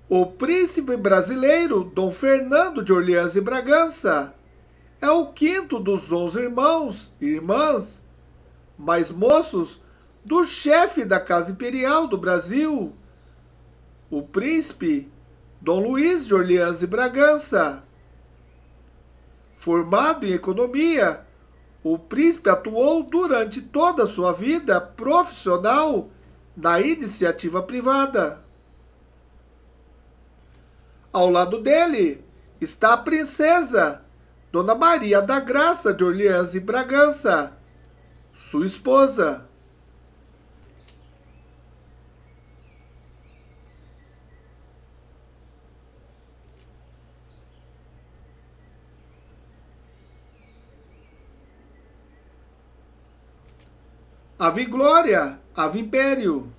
O príncipe brasileiro Dom Fernando de Orleans e Bragança é o quinto dos 11 irmãos e irmãs mais moços do chefe da Casa Imperial do Brasil, o príncipe Dom Luís de Orleans e Bragança. Formado em economia, o príncipe atuou durante toda a sua vida profissional na iniciativa privada. Ao lado dele está a princesa Dona Maria da Graça de Orleans e Bragança, sua esposa. Ave Glória, Ave Império.